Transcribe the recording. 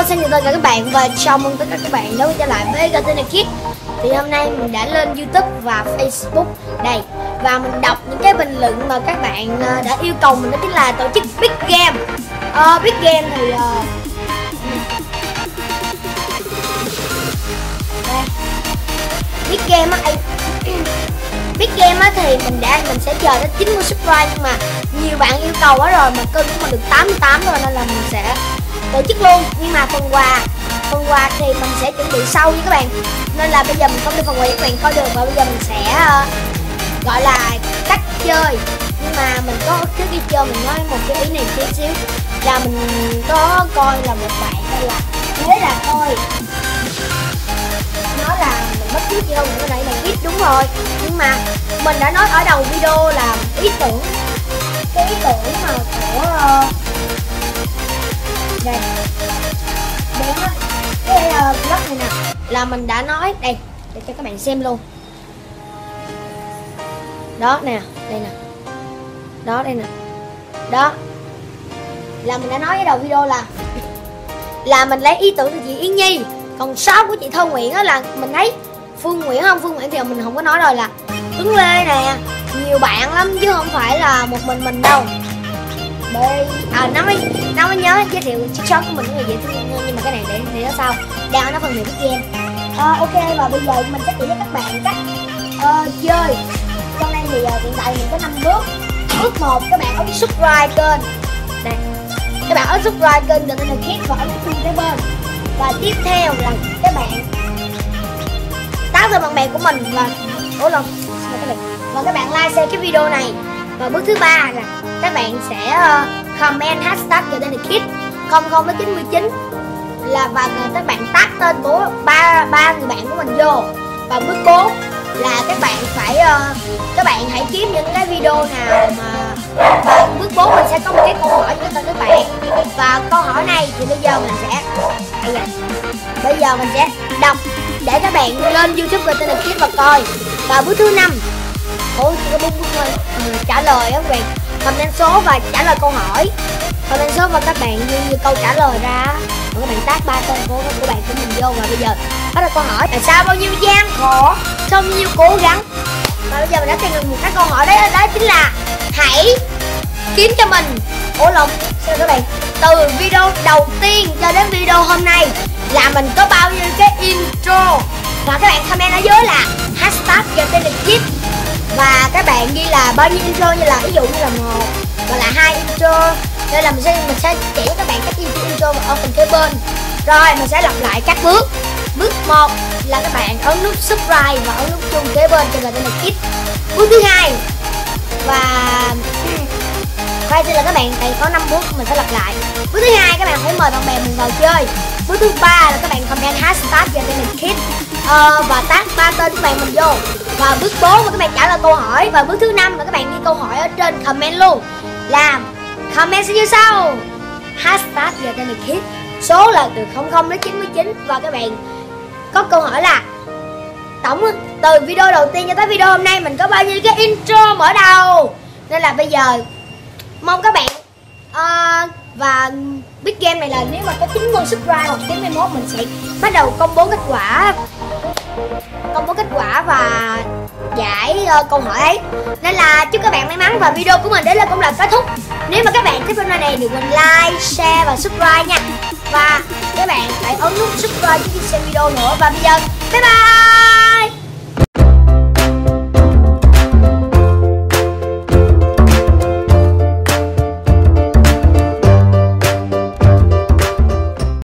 xin chào tất cả các bạn và chào mừng tất cả các bạn đã quay trở lại với Garden Kids. Thì hôm nay mình đã lên YouTube và Facebook đây và mình đọc những cái bình luận mà các bạn đã yêu cầu mình, đó chính là tổ chức Big Game. Big Game thì Big Game á, Big Game á thì mình sẽ chờ đến 90 subscribe, nhưng mà nhiều bạn yêu cầu quá rồi mà cân của mình được 88 rồi nên là mình sẽ tổ chức luôn. Nhưng mà phần quà thì mình sẽ chuẩn bị sau nha các bạn, nên là bây giờ mình không đi phần quà các bạn coi được, và bây giờ mình sẽ gọi là cách chơi. Nhưng mà mình có trước khi chơi mình nói một cái ý này tí xíu là mình có coi là một bạn đây là thế là thôi nói là mình mất trước gì đâu, cái này là ít đúng rồi, nhưng mà mình đã nói ở đầu video là cái ý tưởng mà của đây cái blog này nè, là mình đã nói đây để cho các bạn xem luôn. Đó nè, đây nè, đó đây nè, đó là mình đã nói ở đầu video là mình lấy ý tưởng từ chị Yến Nhi, còn shop của chị Thơ Nguyễn á là mình thấy Phương Nguyễn thì mình không có nói rồi, là Tuấn Lê nè, nhiều bạn lắm chứ không phải là một mình đâu. Đây nó mới nhớ giới thiệu shop của mình cái gì vậy, nhưng mà cái này để nó sau đang nó phần mềm Big Game. Ok, và bây giờ mình sẽ chỉ cho các bạn cách chơi. Trong đây thì hiện tại mình có 5 bước. Bước 1, các bạn ấn subscribe kênh đây, các bạn ấn subscribe kênh Garden Kids và ấn chuông cái bên, và tiếp theo là các bạn tag lên bạn bè của mình và các bạn like share cái video này. Và bước thứ 3 là các bạn sẽ comment hashtag Garden Kids 00-99 là, và các bạn tag tên của ba người bạn của mình vô. Và bước 4 là các bạn hãy kiếm những cái video nào mà, và bước 4 mình sẽ có một cái câu hỏi cho các bạn, và câu hỏi này thì bây giờ mình sẽ đọc để các bạn lên YouTube Garden Kids và coi. Và bước thứ 5 trả lời á các bạn, comment số và trả lời câu hỏi, comment số và các bạn như câu trả lời ra, và các bạn tag 3 tên của bạn của mình vô. Và bây giờ bắt đầu câu hỏi là sau bao nhiêu gian khổ, sau bao nhiêu cố gắng, và bây giờ mình đã tìm được một cái câu hỏi đấy, đó chính là hãy kiếm cho mình sao các bạn, từ video đầu tiên cho đến video hôm nay là mình có bao nhiêu cái intro, và các bạn comment ở dưới là hashtag Garden Kids, và các bạn ghi là bao nhiêu intro, như là ví dụ như là 1 và là 2 intro. Nên là mình sẽ chỉ cho các bạn cách intro ở phần kế bên. Rồi mình sẽ lặp lại các bước. Bước 1 là các bạn ấn nút subscribe và ấn nút chuông kế bên cho Garden Kids. Bước thứ 2 và đây là các bạn, đây có 5 bước mình sẽ lặp lại. Bước thứ 2 các bạn hãy mời bạn bè mình vào chơi. Bước thứ 3 là các bạn comment hashtag Garden Kids và tag 3 tên các bạn mình vô. Và bước 4 là các bạn trả lời câu hỏi. Và bước thứ 5 là các bạn ghi câu hỏi ở trên comment luôn. Làm comment sẽ như sau: hashtag Garden Kids, số là từ 00-99, và các bạn có câu hỏi là tổng từ video đầu tiên cho tới video hôm nay mình có bao nhiêu cái intro mở đầu. Nên là bây giờ mong các bạn và Big Game này là nếu mà có 90 subscribe hoặc 91 mình sẽ bắt đầu công bố kết quả và giải câu hỏi ấy. Nên là chúc các bạn may mắn, và video của mình đến là cũng là kết thúc. Nếu mà các bạn thích video này đừng quên like, share và subscribe nha, và các bạn phải ấn nút subscribe trước khi xem video nữa. Và bây giờ bye bye.